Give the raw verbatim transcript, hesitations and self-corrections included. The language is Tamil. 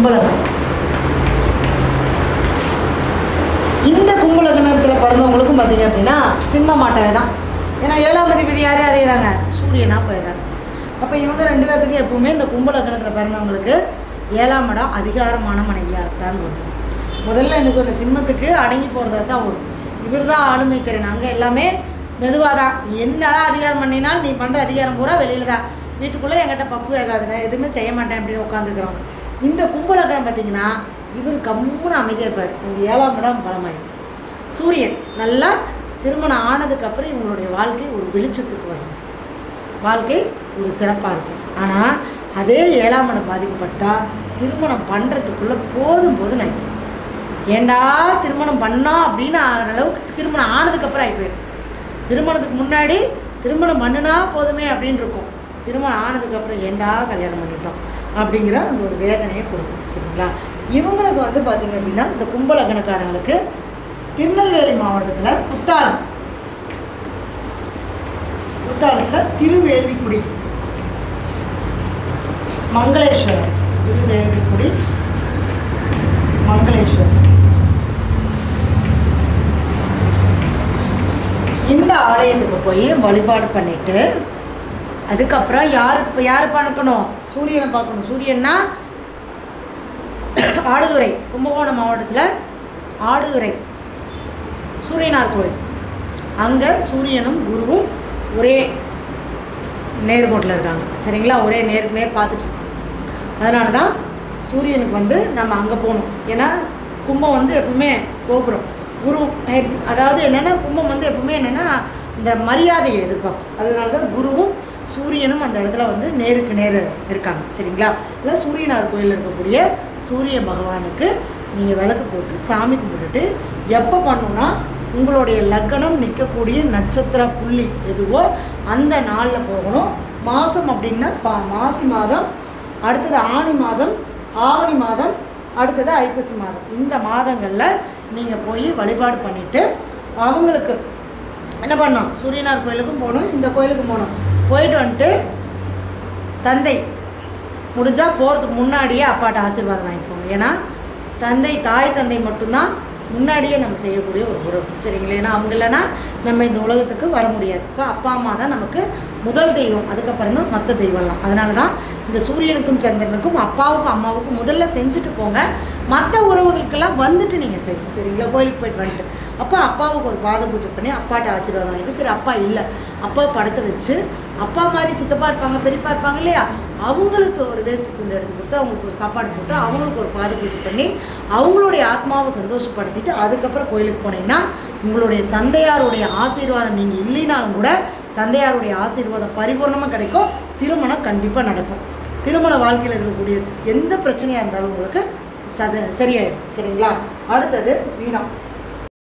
கும்பலக்னம். இந்த கும்பலக்னத்தில் பிறந்தவங்களுக்கும் பார்த்தீங்க அப்படின்னா சிம்ம மாட்டவே தான். ஏன்னா ஏழாம் அதிபதி யார் யார் அறிகிறாங்க? சூரியனா போயிடுறாங்க. அப்போ இவங்க ரெண்டு பேர்த்துக்கு எப்பவுமே இந்த கும்பலக்னத்தில் பிறந்தவங்களுக்கு ஏழாம் இடம் அதிகாரமான மனைவியாக தான் வரும். முதல்ல என்ன சொன்ன, சிம்மத்துக்கு அடங்கி போகிறதா தான் வரும். இவர் தான் ஆளுமை திறன். அங்கே எல்லாமே மெதுவாக தான். என்னதான் அதிகாரம் பண்ணினால் நீ பண்ணுற அதிகாரம் பூரா வெளியில் தான். வீட்டுக்குள்ளே என்கிட்ட பப்பு வேகாது, நான் எதுவுமே செய்ய மாட்டேன் அப்படின்னு உட்காந்துக்கிறோம். இந்த கும்பலக்னம் பார்த்திங்கன்னா இவர் கம்முன்னு அமைதியாக இருப்பார். இவங்க ஏழாம் இடம் பலமாயிடும். சூரியன் நல்லா திருமணம் ஆனதுக்கப்புறம் இவங்களுடைய வாழ்க்கை ஒரு வெளிச்சத்துக்கு வரும். வாழ்க்கை ஒரு சிறப்பாக இருக்கும். ஆனால் அதே ஏழாம் இடம் பாதிக்கப்பட்டால் திருமணம் பண்ணுறதுக்குள்ளே போதும் போதும் ஆகிப்போம். ஏண்டா திருமணம் பண்ணா அப்படின்னு ஆகிற அளவுக்கு திருமணம் ஆனதுக்கப்புறம் ஆகிப்போயிடும். திருமணத்துக்கு முன்னாடி திருமணம் பண்ணுனா போதுமே அப்படின்னு இருக்கும். திருமணம் ஆனதுக்கப்புறம் ஏண்டா கல்யாணம் பண்ணிட்டோம் அப்படிங்கிற அந்த ஒரு வேதனையை கொடுக்கும். சரிங்களா? இவங்களுக்கு வந்து பார்த்திங்க அப்படின்னா இந்த கும்பலக்னக்காரங்களுக்கு திருநெல்வேலி மாவட்டத்தில் குத்தாலம் குத்தாலத்தில் திருவேல்விக்குடி மங்களேஸ்வரம் திருவேல்விக்குடி மங்களேஸ்வரம் இந்த ஆலயத்துக்கு போய் வழிபாடு பண்ணிட்டு அதுக்கப்புறம் யாருக்கு இப்போ யாரை பார்க்கணும்? சூரியனை பார்க்கணும். சூரியன்னா ஆடுதுறை, கும்பகோணம் மாவட்டத்தில் ஆடுதுறை சூரியனார் கோயில். அங்கே சூரியனும் குருவும் ஒரே நேர்கோட்டில் இருக்காங்க. சரிங்களா? ஒரே நேருக்கு நேர் பார்த்துட்டு இருக்காங்க. அதனால தான் சூரியனுக்கு வந்து நம்ம அங்கே போகணும். ஏன்னா கும்பம் வந்து எப்பவுமே கோபுரம், குரு ஹெட். அதாவது என்னென்னா கும்பம் வந்து எப்பவுமே என்னென்னா இந்த மரியாதையை எதிர்பார்க்கும். அதனால தான் குருவும் சூரியனும் அந்த இடத்துல வந்து நேருக்கு நேர் இருக்காங்க. சரிங்களா? இதான் சூரியனார் கோயிலில் இருக்கக்கூடிய சூரிய பகவானுக்கு நீங்கள் விளக்கு போட்டு சாமி கும்பிட்டுட்டு எப்போ பண்ணணுன்னா உங்களுடைய லக்னம் நிற்கக்கூடிய நட்சத்திர புள்ளி எதுவோ அந்த நாளில் போகணும். மாதம் அப்படின்னா பா மாசி மாதம், அடுத்தது ஆனி மாதம், ஆவணி மாதம், அடுத்தது ஐப்பசி மாதம். இந்த மாதங்களில் நீங்கள் போய் வழிபாடு பண்ணிவிட்டு அவங்களுக்கு என்ன பண்ணணும்? சூரியனார் கோயிலுக்கும் போகணும், இந்த கோயிலுக்கும் போகணும். போயிட்டு வந்துட்டு தந்தை முடிஞ்சால் போகிறதுக்கு முன்னாடியே அப்பாட்ட ஆசீர்வாதம் வாங்கிப்போம். ஏன்னா தந்தை தாய் தந்தை மட்டும்தான் முன்னாடியே நம்ம செய்யக்கூடிய ஒரு உறவு. சரிங்களா? ஏன்னா அவங்க இல்லைன்னா நம்ம இந்த உலகத்துக்கு வர முடியாது. இப்போ அப்பா அம்மா தான் நமக்கு முதல் தெய்வம், அதுக்கப்புறம் தான் மற்ற தெய்வம்லாம். அதனால தான் இந்த சூரியனுக்கும் சந்திரனுக்கும் அப்பாவுக்கும் அம்மாவுக்கும் முதல்ல செஞ்சுட்டு போங்க. மற்ற உறவுகளுக்கெல்லாம் வந்துட்டு நீங்கள் செய்யுங்க. சரிங்களா? கோயிலுக்கு போயிட்டு வந்துட்டு அப்போ அப்பாவுக்கு ஒரு பாத பூஜை பண்ணி அப்பாட்ட ஆசீர்வாதம் வாங்கிட்டு, சரி அப்பா இல்லை அப்பா படத்தை வச்சு அப்பா மாதிரி சித்தப்பா இருப்பாங்க பெரியப்பா இருப்பாங்க இல்லையா, அவங்களுக்கு ஒரு வேஸ்ட் துண்டு எடுத்து கொடுத்து அவங்களுக்கு ஒரு சாப்பாடு போட்டு அவங்களுக்கு ஒரு பாத பூஜை பண்ணி அவங்களுடைய ஆத்மாவை சந்தோஷப்படுத்திட்டு அதுக்கப்புறம் கோயிலுக்கு போனீங்கன்னா உங்களுடைய தந்தையாருடைய ஆசீர்வாதம் நீங்கள் இல்லைனாலும் கூட தந்தையாருடைய ஆசீர்வாதம் பரிபூர்ணமாக கிடைக்கும். திருமணம் கண்டிப்பாக நடக்கும். திருமண வாழ்க்கையில் இருக்கக்கூடிய எந்த பிரச்சனையாக இருந்தாலும் உங்களுக்கு சத சரியாயிடும். சரிங்களா? அடுத்தது வீணம்.